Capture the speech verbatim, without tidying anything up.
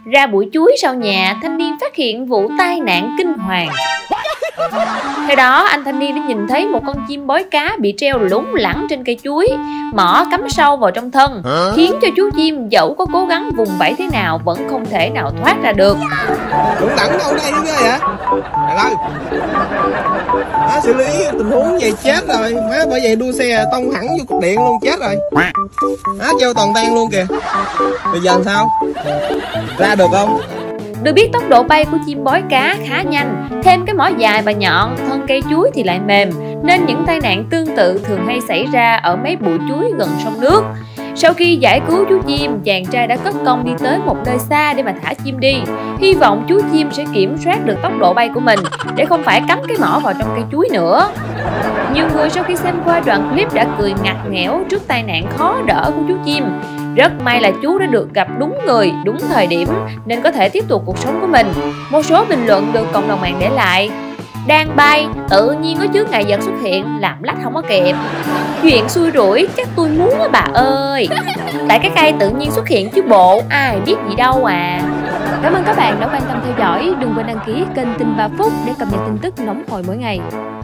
Ra bụi chuối sau nhà, thanh niên phát hiện vụ tai nạn kinh hoàng. Theo đó, anh thanh niên đã nhìn thấy một con chim bói cá bị treo lủng lẳng trên cây chuối, mỏ cắm sâu vào trong thân, khiến cho chú chim dẫu có cố gắng vùng vẫy thế nào vẫn không thể nào thoát ra được. Lủng lẳng đâu đây ghê vậy? Trời ơi, nó xử lý tình huống vậy chết rồi, má bởi vậy đua xe tông hẳn vô cục điện luôn, chết rồi. Nó treo toàn tan luôn kìa. Bây giờ làm sao? Ra được không? Được biết tốc độ bay của chim bói cá khá nhanh, thêm cái mỏ dài và nhọn, thân cây chuối thì lại mềm, nên những tai nạn tương tự thường hay xảy ra ở mấy bụi chuối gần sông nước. Sau khi giải cứu chú chim, chàng trai đã cất công đi tới một nơi xa để mà thả chim đi, hy vọng chú chim sẽ kiểm soát được tốc độ bay của mình để không phải cắm cái mỏ vào trong cây chuối nữa. Nhiều người sau khi xem qua đoạn clip đã cười ngặt nghẽo trước tai nạn khó đỡ của chú chim. Rất may là chú đã được gặp đúng người, đúng thời điểm nên có thể tiếp tục cuộc sống của mình. Một số bình luận được cộng đồng mạng để lại: đang bay, tự nhiên có chướng ngại vật xuất hiện, làm lách không có kịp. Chuyện xui rủi, chắc tôi muốn á bà ơi. Tại cái cây tự nhiên xuất hiện chứ bộ, ai biết gì đâu à. Cảm ơn các bạn đã quan tâm theo dõi. Đừng quên đăng ký kênh Tin ba Phút để cập nhật tin tức nóng hổi mỗi ngày.